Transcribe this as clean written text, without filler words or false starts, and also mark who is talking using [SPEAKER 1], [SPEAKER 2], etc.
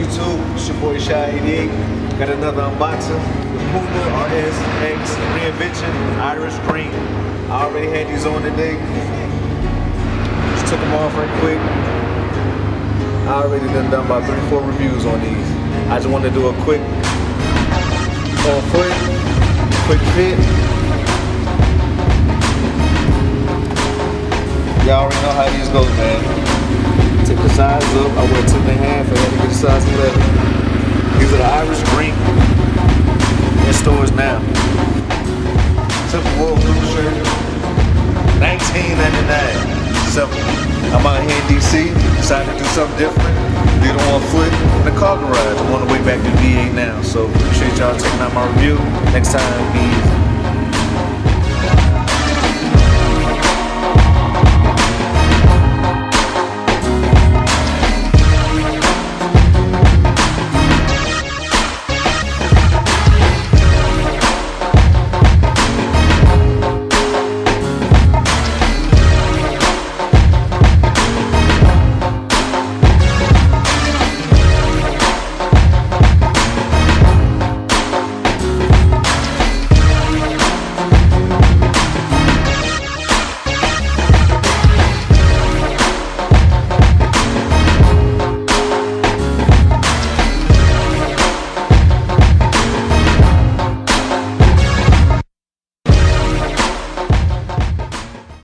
[SPEAKER 1] YouTube? It's your boy Shy 88. Got another unboxing. The Puma RS-X Reinvention Irish Green. I already had these on today. Just took them off right quick. I already done about 3-4 reviews on these. I just wanted to do a quick on foot, quick fit. Y'all already know how these go, man. Take the size up. I wear 2.5. I had to get a size 11. These are the Irish Green. In stores now. Simple wool blue shirt. $19.99. Simple. I'm out here in DC. Decided to do something different. Did it on foot in the car garage. I'm on the way back to VA now. So appreciate y'all checking out my review. Next time, be easy.